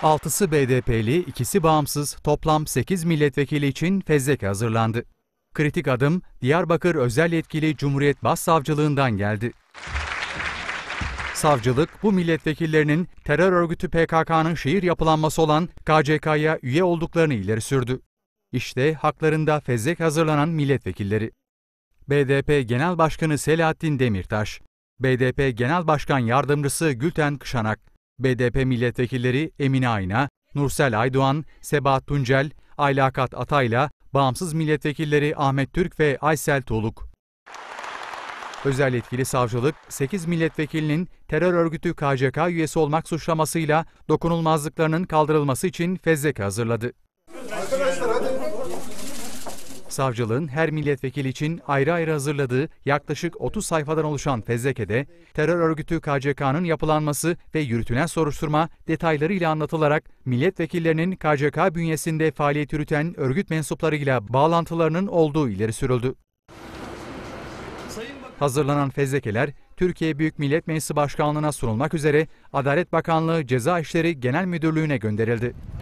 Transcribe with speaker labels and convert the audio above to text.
Speaker 1: 6'sı BDP'li, 2'si bağımsız, toplam 8 milletvekili için fezleke hazırlandı. Kritik adım Diyarbakır Özel Yetkili Cumhuriyet Başsavcılığından geldi. Savcılık, bu milletvekillerinin terör örgütü PKK'nın şehir yapılanması olan KCK'ya üye olduklarını ileri sürdü. İşte haklarında fezleke hazırlanan milletvekilleri. BDP Genel Başkanı Selahattin Demirtaş, BDP Genel Başkan Yardımcısı Gülten Kışanak, BDP milletvekilleri Emine Ayna, Nursel Aydoğan, Sebahat Tuncel, Aylakat Atayla, bağımsız milletvekilleri Ahmet Türk ve Aysel Tuğluk. Özel yetkili savcılık, 8 milletvekilinin terör örgütü KCK üyesi olmak suçlamasıyla dokunulmazlıklarının kaldırılması için fezleke hazırladı. Savcılığın her milletvekili için ayrı ayrı hazırladığı yaklaşık 30 sayfadan oluşan fezlekede terör örgütü KCK'nın yapılanması ve yürütülen soruşturma detaylarıyla anlatılarak milletvekillerinin KCK bünyesinde faaliyet yürüten örgüt mensuplarıyla bağlantılarının olduğu ileri sürüldü. Hazırlanan fezlekeler Türkiye Büyük Millet Meclisi Başkanlığı'na sunulmak üzere Adalet Bakanlığı Ceza İşleri Genel Müdürlüğü'ne gönderildi.